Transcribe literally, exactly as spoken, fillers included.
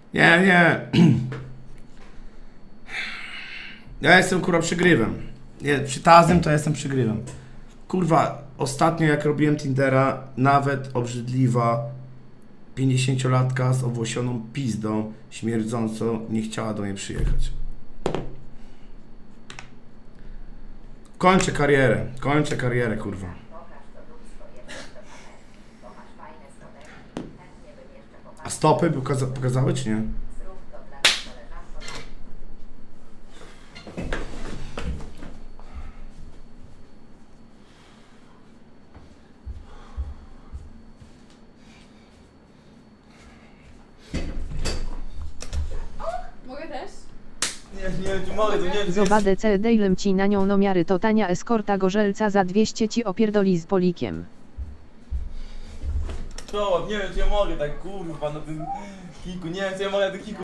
Nie, nie. Ja jestem kurwa przygrywem. Nie, przy Tazym to jestem przygrywem. Kurwa, ostatnio jak robiłem Tindera, nawet obrzydliwa pięćdziesięciolatka z owłosioną pizdą, śmierdzącą, nie chciała do mnie przyjechać. Kończę karierę, kończę karierę, kurwa. A stopy pokaza pokazały, czy nie? Mogę też? Nie, nie, nie mogę, to nie. Zobadę C dejlem ci na nią nomiary to tania eskorta gorzelca za dwieście ci opierdoli z polikiem. To, nie wiem, czy ja mogę tak kurwa na tym kiku, nie wiem, czy ja mogę na tym kiku.